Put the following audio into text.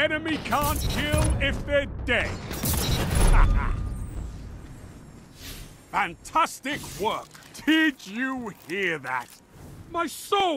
enemy can't kill if they're dead. Fantastic work! Did you hear that? My soul